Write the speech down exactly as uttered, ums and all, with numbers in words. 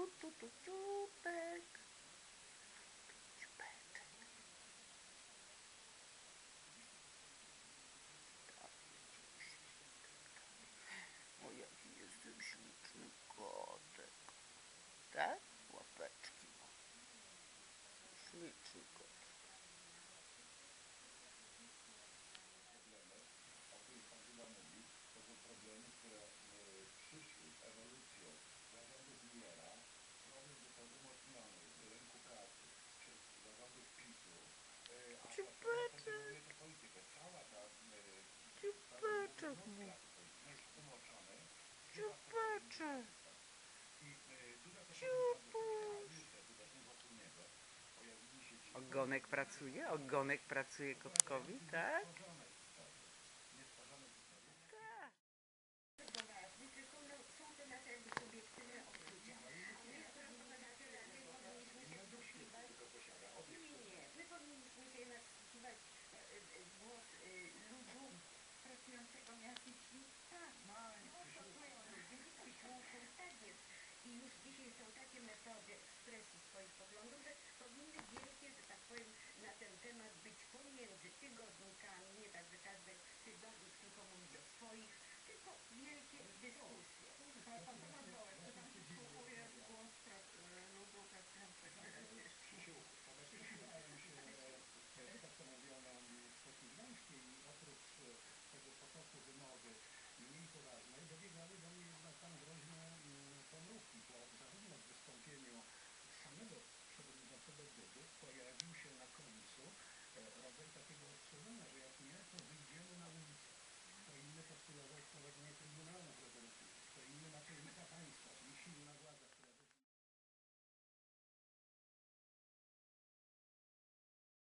tu, tu, ciupek. Ciupeczek. O, jaki jestem śliczny kotek. Tak? Łapeczki mam. Śliczny kotek. O których pan chyba mówi, to są problemy, które przyszły z ewolucją zarządów Millera, problem z zasobem otrzymany z rynku pracy przez zarządów PiSu, a Ciupeczek. to politykę. Cała ta Ciupeczek mój. jest umoczony w Ciupeczek. I tutaj to Ciupuś. niestety właśnie wokół niego pojawili się ci Ogonek pracuje? Ogonek pracuje kotkowi, tak? niestworzone historie. Tak. Poważny, tylko no, są to nasze jakby subiektywne odczucia. My jako obywatele nie powinniśmy się wsłuchiwać. Nie, nie, nie. My powinniśmy się nasłuchiwać w głos ludu pracującego miastycznie. Tak, przysiłków, tak jest. I już dzisiaj są takie metody ekspresji swoich poglądów, że powinny wielkie, że tak powiem, na ten temat być pomiędzy tygodnikami, nie tak, że każdy tygodnik tylko mówi o swoich, tylko wielkie dyskusje.